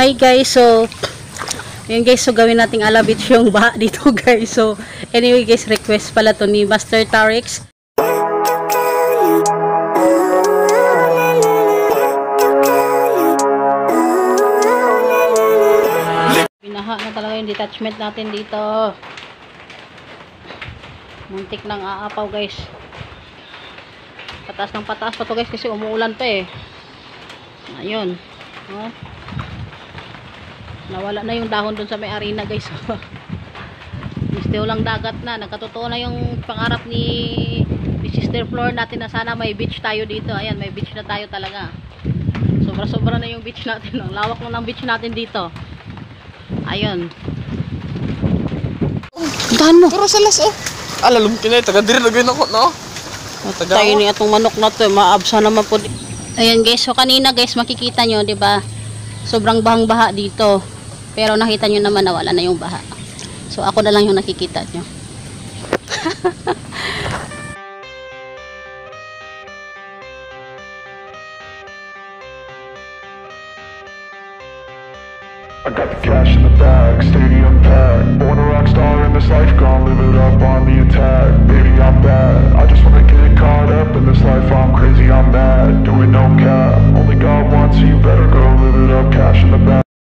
Hi guys, so yun guys, so gawin nating alabit yung baha dito guys. So anyway guys, request pala to ni Master Tarix. Binaha na talaga yung detachment natin dito. Muntik nang aapaw guys. Pataas ng pataas pa to guys kasi umuulan pa eh. Ayun. Oh. Nawala na yung dahon dun sa may arena guys. Still lang dagat na. Nagkatotoo na yung pangarap ni Sister Flor natin na sana may beach tayo dito. Ayan, may beach na tayo talaga. Sobra-sobra na yung beach natin. Ang lawak na ng beach natin dito. Ayun. Puntahan mo. Pero salas oh. Alalum kinay taga diri lagay nako no. Tayo ni atong manok na to, maabsa naman po. Ayan guys, so kanina guys makikita nyo, 'di ba? Sobrang bahang-baha dito. Pero nakita nyo naman na wala na yung baha. So ako na lang yung nakikita nyo. I got the cash in the bag, stadium packed. Born a rock star in this life, gonna live it up on the attack. Baby, I'm bad, I just wanna get caught up in this life. I'm crazy, I'm mad, doing no cap. Only God wants you, better go live it up. Cash in the bag.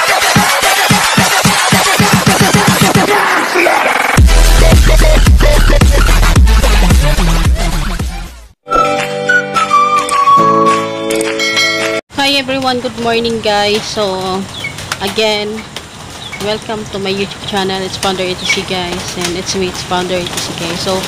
Hi everyone, good morning guys. So again, welcome to my YouTube channel. It's Founder A2C guys, and it's me, it's Founder A2C guys. So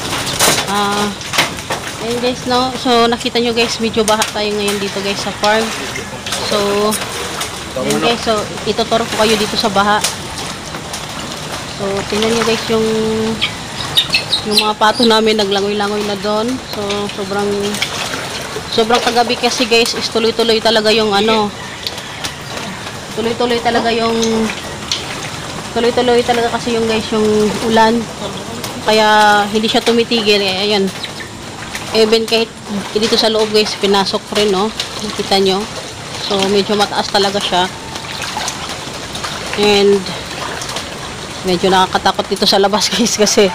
ayun guys, no, so nakita nyo guys, medyo baha tayo ngayon dito guys sa farm. So ayun guys, so ituturo ko kayo dito sa baha. So tingnan nyo guys yung mga pato namin naglangoy-langoy na doon. So sobrang kagabi kasi guys is tuloy-tuloy talaga yung ano, tuloy-tuloy talaga kasi yung guys yung ulan, kaya hindi siya tumitigil. Ayan, even kahit dito sa loob guys pinasok rin, no, nakita nyo. So medyo mataas talaga siya, and medyo nakakatakot dito sa labas guys kasi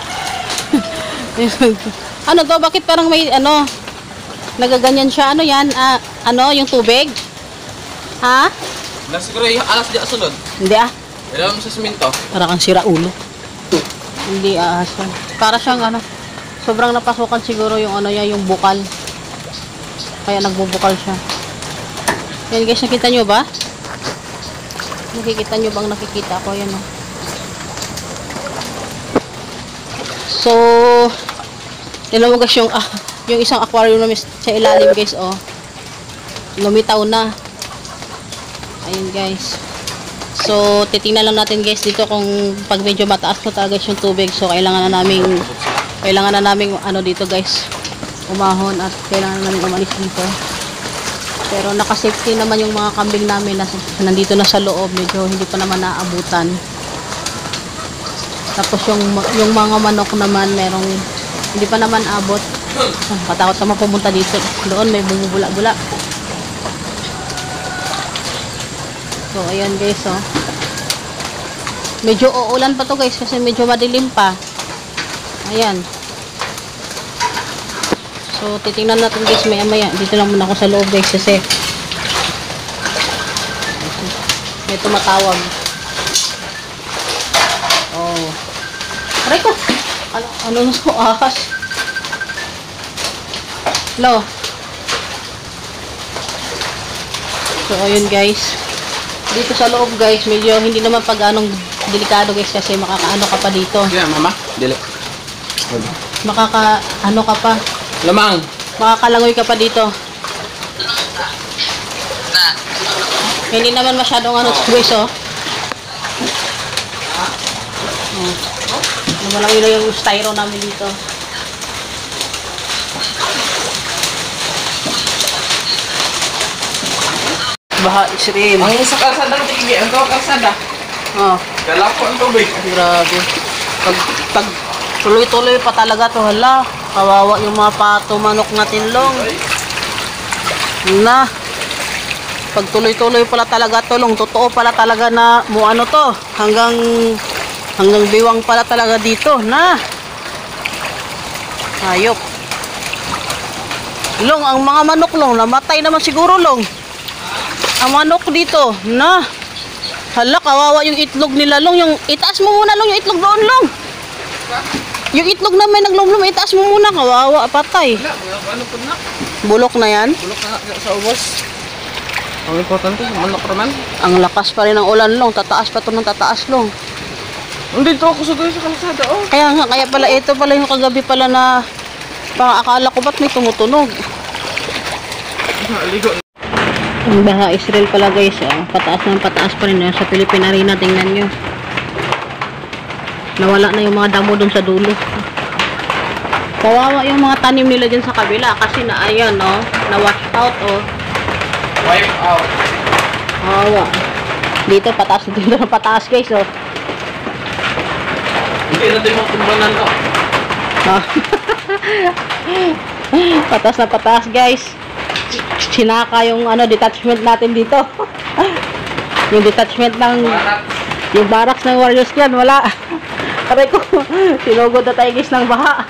ano to, bakit parang may ano nagaganyan siya, ano yan, ano yung tubig, ha? Na siguro yung alas di asunod. Hindi Ilam sa semento. para kang sira ulo. Hindi asa. Para siyang ano, sobrang napasukan siguro yung ano niya, yung bukal. Kaya nagbubukal siya. Yan guys, nakita nyo ba? Nakikita nyo bang nakikita ko? Yan oh. So, tignan mo guys yung isang aquarium namin sa ilalim guys, oh. Lumitaw na. Ayun guys. So, titingnan lang natin guys dito kung pag medyo mataas na talaga yung tubig. So, kailangan na namin ano dito guys, umahon, at kailangan na namin umalis dito. Pero naka-safety naman yung mga kambing namin na nandito na sa loob. Medyo hindi pa naman naaabutan. Tapos yung mga manok naman merong hindi pa naman abot. Katakot naman pumunta dito. Doon may bumubula-bula. So ayan guys, oh. Medyo uulan pa to guys kasi medyo madilim pa. Ayan. So titingnan natin guys maya-maya. Dito lang muna ako sa loob guys kasi may tumatawag. Oh. Aray ko. Ano na so ahas? Hello. So ayun guys. Dito sa loob guys, medyo hindi naman pag-anong delikado guys kasi makakaano ka pa dito. Yeah, mama. Dili. Makakaano ka pa. Lamang. Makakalangoy ka pa dito. Hindi naman masyadong ano guys, oh. Oh. Walang ilo yung styro namin dito. Baha extreme. Ang isa kalsada ng tigli, ang tawag kalsada. Oh. Galako ang tubig. Grabe. Pag tuloy-tuloy pa talaga to, hala. Kawawa yung mga pato, manok natin long. Na. Pag tuloy-tuloy pala talaga tulong, totoo pala talaga na mo ano to, hanggang biwang pala talaga dito na. Hayop. Long, ang mga manok long, namatay naman siguro long. Ang manok dito, na. Hala, kawawa yung itlog nila long, yung itaas mo muna long yung itlog doon long. Yung itlog na may naglumlum, itaas mo muna, kawawa, patay. Ano po na? Bulok na yan. Bulok na sa ubos. Ang importante, manok naman. Ang lakas pa rin ng ulan long, tataas pa to ng tataas long. Nandito ako sa kalsada, oh. Kaya nga, kaya pala ito pala yung kagabi pala na akala ko ba't may tumutunog. Ligo. Ang baha Israel pala guys, pataas ng pataas pa rin sa Philippine Arena, tingnan nyo. Nawala na yung mga damo dun sa dulo. Kawawa yung mga tanim nila dyan sa kabila kasi na ayan na wash out Wipe out. Kawawa. Dito pataas dito na pataas guys Hindi na din matumbanan to. Patas na patas guys. Sinaka yung detachment natin dito. Yung detachment ng yung barracks ng Warriors Clan wala. Aray ko, sinugod na tayo guys ng baha.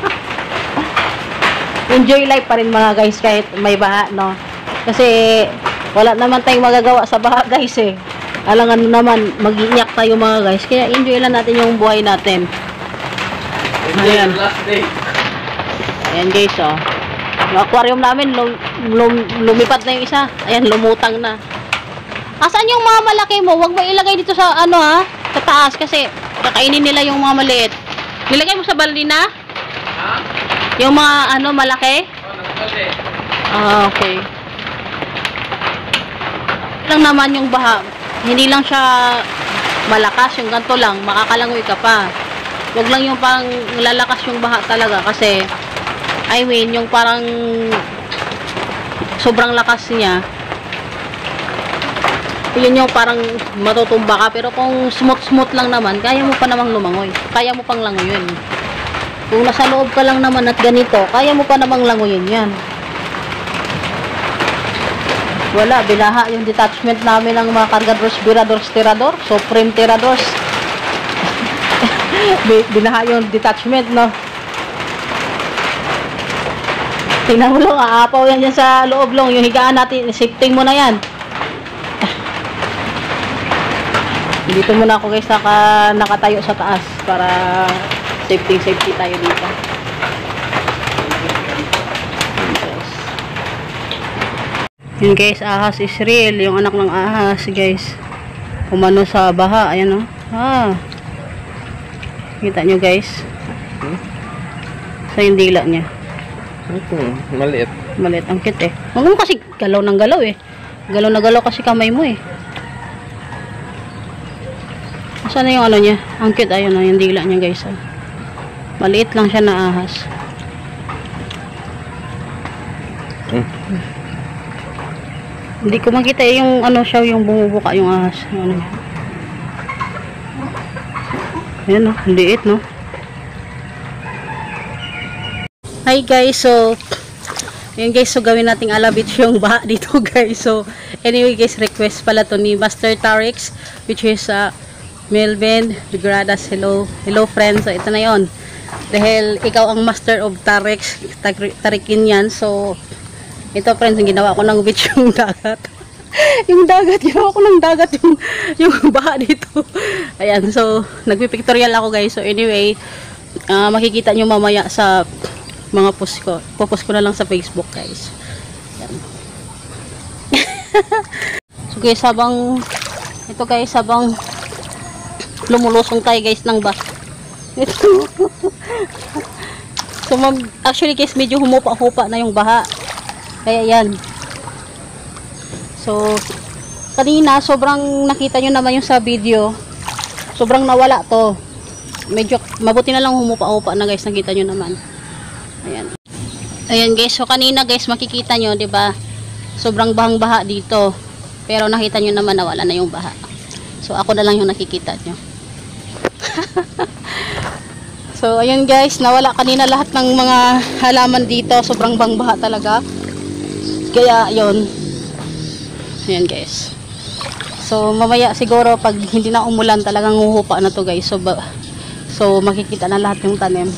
Enjoy life pa rin mga guys kahit may baha kasi wala naman tayong magagawa sa baha guys alangan naman mag-iiyak tayo mga guys, kaya enjoy lang natin yung buhay natin. Ayan. Last day. Ayan guys yung aquarium namin lumipad na yung isa. Ayan, lumutang na. Asan yung mga malaki mo? Huwag mo ilagay dito sa sa taas kasi kakainin nila yung mga maliit. Nilagay mo sa balde na? Ha? Yung mga malaki? Okay. Lang naman yung baha, hindi lang siya malakas, yung ganito lang, makakalangoy ka pa. Huwag lang yung parang lalakas yung baha talaga kasi yung parang sobrang lakas niya. Yun yung parang matutumba ka, pero kung smooth lang naman, kaya mo pa namang lumangoy. Kaya mo pang langoyin. Kung nasa loob ka lang naman at ganito, kaya mo pa namang langoyin yan. Wala, binaha yung detachment namin ng mga cargadores, biradors, tirador, supreme tiradors. Binaha yung detachment, Tingnan mo lang, aapaw yan dyan sa loob lang. Yung higaan natin, shifting mo na yan. Dito muna ako guys, nakatayo sa taas para safety tayo dito. Yun guys, ahas Israel, yung anak ng ahas guys. Umano sa baha, ayan kita nyo guys. Sa yung dila niya. Maliit. Maliit, ang cute Huwag mo kasi galaw ng galaw Galaw na galaw kasi kamay mo Saan na yung niya? Ang cute, ayun yung dila niya guys. Maliit lang siya na ahas. Hindi ko makita yung siya, yung bumubuka yung ahas. Ayan liit Hi guys, so yun guys, so gawin nating alabit yung baha dito guys. So anyway guys, request pala to ni Master Tarix, which is Melvin Gradas. Hello friends. So ito na yon, dahil ikaw ang master of Tarix, tarikin yan. So ito friends, ginawa ko ng beach yung dagat. Yung dagat, ginawa ko ng dagat yung baha dito. Ayan, so nagpipictorial ako guys. So anyway, makikita nyo mamaya sa mga post ko. Popost ko na lang sa Facebook guys. Ayan. So guys, habang lumulusong tayo guys ng baha. So actually guys, medyo humupa-hupa na yung baha. Kaya yan. So kanina sobrang nakita nyo naman yung sa video, sobrang nawala to. Medyo mabuti na lang humupa-hupa na guys, nakita nyo naman. Ayan guys, so kanina guys makikita nyo, 'di ba? Sobrang bahang-baha dito. Pero nakita nyo naman nawala na yung baha. So ako na lang yung nakikita nyo. So ayun guys, nawala kanina lahat ng mga halaman dito. Sobrang bahang-baha talaga. Kaya yun, Ayan guys. So mamaya siguro pag hindi na umulan talagang huhupa na to guys. So makikita na lahat yung tanim.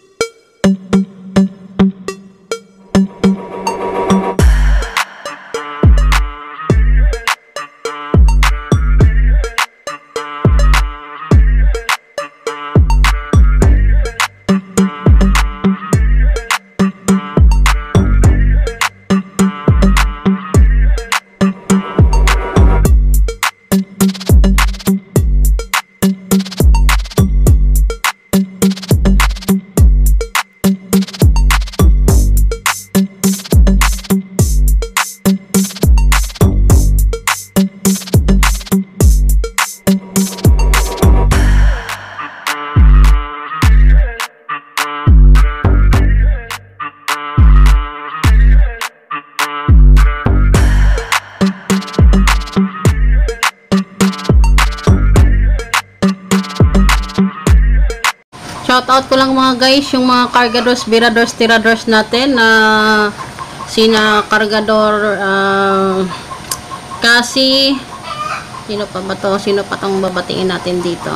Shoutout ko lang mga guys, yung mga cargadors, biradors, tiradors natin na sina cargador kasi sino pa ba to? Sino pa tong babatiin natin dito?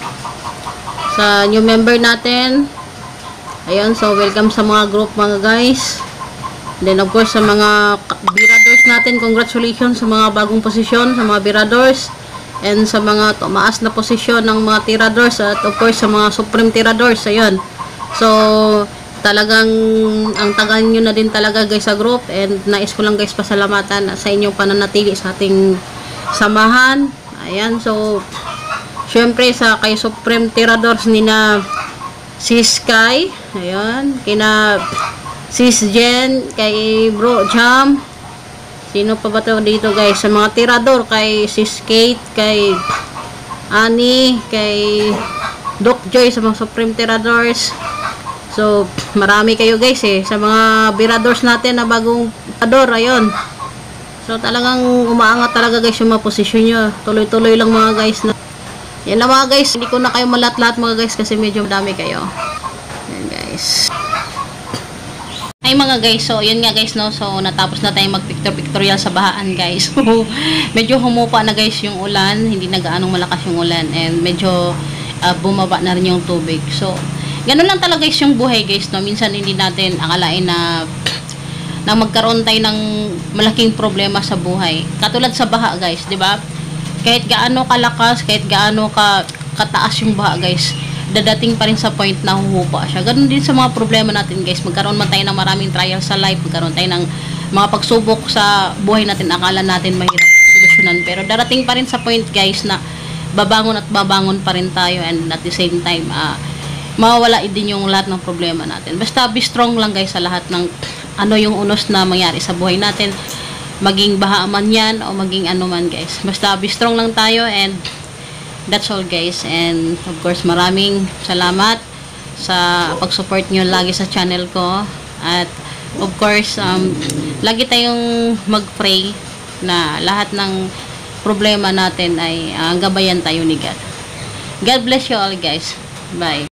Sa new member natin. Ayun, so welcome sa mga group mga guys. Then of course sa mga biradors natin, congratulations sa mga bagong posisyon sa mga biradors. And sa mga tumaas na posisyon ng mga tiradors at of course sa mga supreme tiradors, ayun. So talagang ang tagal nyo na din talaga guys sa group, and nais ko lang guys pasalamatan sa inyong pananatili sa ating samahan. Ayan, so syempre sa kay supreme tiradors nina Sis Sky, ayun, kina Sis Jen, kay Bro Jam. Sino pa ba to dito guys? Sa mga tirador, kay Sis Kate, kay Annie, kay Doc Joy, sa mga Supreme Tiradors. So, marami kayo guys eh. Sa mga biradors natin na bagong tirador, ayun. So, talagang umaangat talaga guys yung mga posisyon nyo. Tuloy-tuloy lang mga guys. Yan lang mga guys. Hindi ko na kayo malat-lahat mga guys kasi medyo madami kayo. Yan guys. Ay mga guys, so yun nga guys no, so natapos na tayong mag-pictorial sa bahaan guys. Medyo humupa na guys yung ulan, hindi na gaanong malakas yung ulan, and medyo bumaba na rin yung tubig. So ganun lang talaga guys yung buhay guys no. Minsan hindi natin akalain na magkaroon tayo ng malaking problema sa buhay. Katulad sa baha guys, 'di ba? Kahit gaano kalakas, kahit gaano kataas yung baha guys, dadating pa rin sa point na huhupa siya. Ganun din sa mga problema natin guys. Magkaroon man tayo ng maraming trials sa life, magkaroon tayo ng mga pagsubok sa buhay natin, akala natin mahirap solusyonan, pero darating pa rin sa point guys na babangon at babangon pa rin tayo, and at the same time mawawala din yung lahat ng problema natin. Basta be strong lang guys sa lahat ng ano yung unos na mangyari sa buhay natin, maging baha man yan o maging ano man guys. Basta be strong lang tayo, and that's all guys. And of course maraming salamat sa pag-support nyo lagi sa channel ko, at of course lagi tayong mag-pray na lahat ng problema natin ay gabayan tayo ni God. God bless you all guys. Bye.